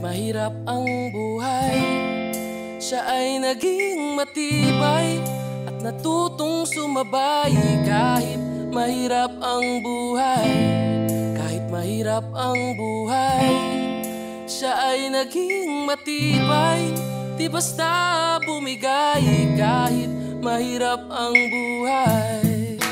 mahirap ang buhay, siya ay naging matibay at natutong sumabay. Kahit mahirap ang buhay, kahit mahirap ang buhay, siya ay naging matibay. Di basta bumigay kahit mahirap ang buhay.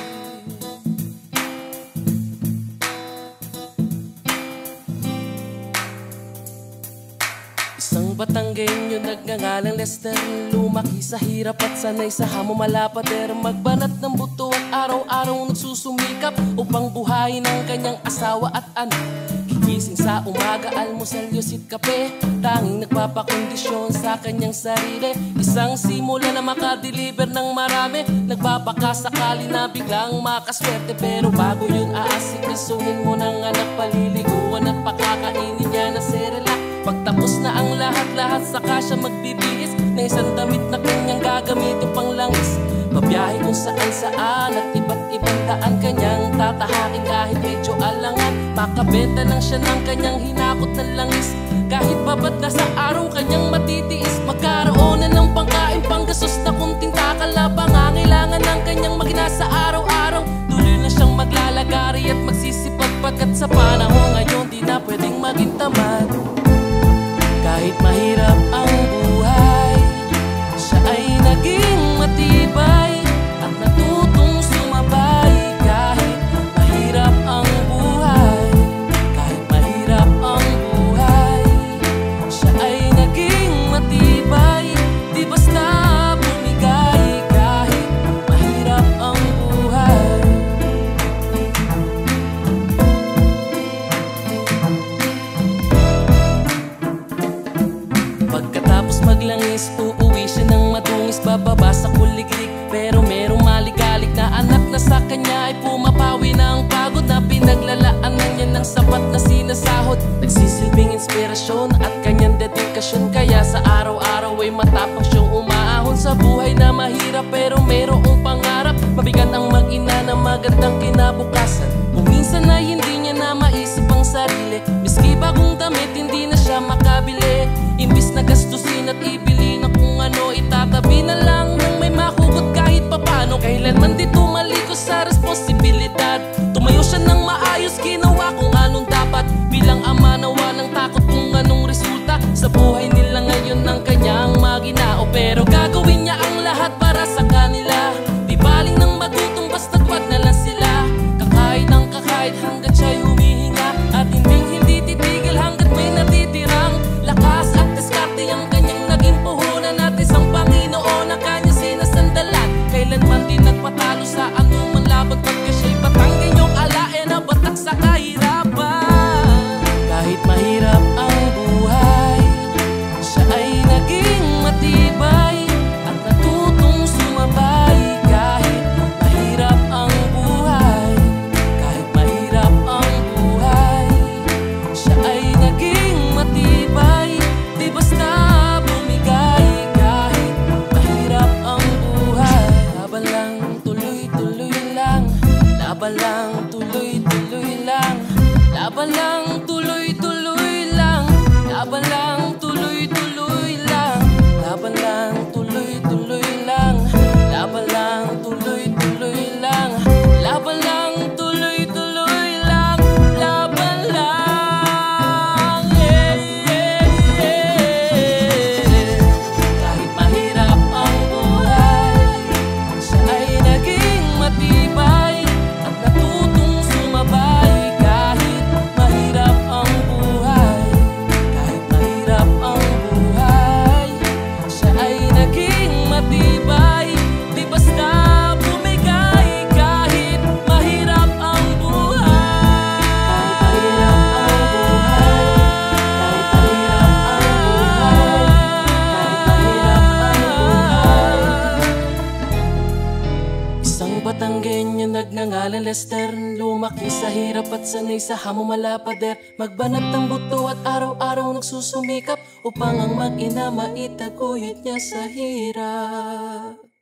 Isang Batanggenyo nagngangalang Lester, lumaki sa hirap at sanay sa hamon malapader. Magbanat ng buto at araw-araw nagsusumikap upang buhayin ang kanyang asawa at anak. Gigising sa umaga, almusal, yosit, kape, tanging nagpapakondisyon sa kanyang sarili. Isang simula na makadeliver ng marami, nagbabaka sakali na biglang makaswerte. Pero bago yun aasikasuhin mo ng anak, paliliguan at pakakainin niya na serela. Pagtapos na ang lahat-lahat, saka siya magbibihis na isang damit na kanyang gagamitin pang langis. Babiyahe kung saan-saan at iba't ibang daan kanyang tatahakin kahit medyo alangan. Makabenta lang siya ng kanyang hinakot ng langis. Kahit babad na sa araw kanyang matitiis, magkaroon na ng pangkain, panggastos na kunting takala. Pangangailangan ng kanyang maginasa araw-araw. Tuloy na siyang maglalagari at magsisipag, pagkat sa panahon ngayon di na pwedeng maging tamad. Kahit mahirap ang buhay, siya ay naging matibay at natutong sumabay. Kahit mahirap ang buhay, kahit mahirap ang buhay, siya ay naging matibay. Di basta bumigay kahit mahirap ang buhay. Pagkatapos maglangis, uuwi siya ng madungis, bababa sa kuliglig. Pero merong maligalig na anak na sa kanya ay pumapawi na ang pagod na pinaglalaanan niya ng sapat na sinasahod. Nagsisilbing inspirasyon at kanyang dedikasyon, kaya sa araw-araw ay matapang siyang umaahon sa buhay na mahirap pero merong pangarap. Mabigat ang mag-ina ng magandang kinabukasan, kung minsan ay hindi niya na maisip ang sarili. Miski bagong damit hindi na siya makabili, imbis na gastusin at ibili na kung ano, itatabi na lang nang may mahugot kahit papano. Kailanman di tumalikos sa responsibilidad, tumayo siya ng maayos, ginawa kung anong dapat. Bilang ama na walang takot kung anong resulta sa buhay nila ngayon ng kanyang maginao. Pero gagawin niya ang lahat para sa kanila, di baling nang magutong basta't wag na lang sila. Kakahit ang kakahit hanggat siya'y humihinga, at hindi titigil hanggat may natitirang lakas at diskarte ang kanyang naging puhunan. At isang Panginoon ang kanya sinasandalan, kailanman di nagpatalo sa anumang laban, pagka siya'y Batanggenyong alae na batak sa kahirapan. Kahit mahirap ang buhay, siya ay naging matibay at natutong sumabay. Kahit mahirap ang buhay, kahit mahirap ang buhay, siya ay naging matibay. Di basta bumigay kahit mahirap ang buhay. Laban lang, tuloy-tuloy lang. Laban lang, tuloy-tuloy lang. Laban lang, tuloy-tuloy lang. Laban lang, tuloy-tuloy lang. Laban lang, tuloy-tuloy lang. Laban lang, tuloy-tuloy lang. Laban lang, tuloy-tuloy lang. Laban lang, yeah, yeah, yeah. Kahit mahirap ang buhay, siya ay naging matibay at natutong sumabay. Kahit mahirap ang buhay, kahit mahirap ang buhay, siya ay naging matibay. Di basta bumigay kahit mahirap ang buhay. Kahit mahirap ang buhay, kahit mahirap ang buhay, kahit mahirap ang buhay. Isang Batanggenyo nagngangalang Lester, lumaki sa hirap at sanay sa hamon malapader. Magbanat ng buto at araw-araw nagsusumikap upang ang mag-ina maitaguyod niya sa hirap.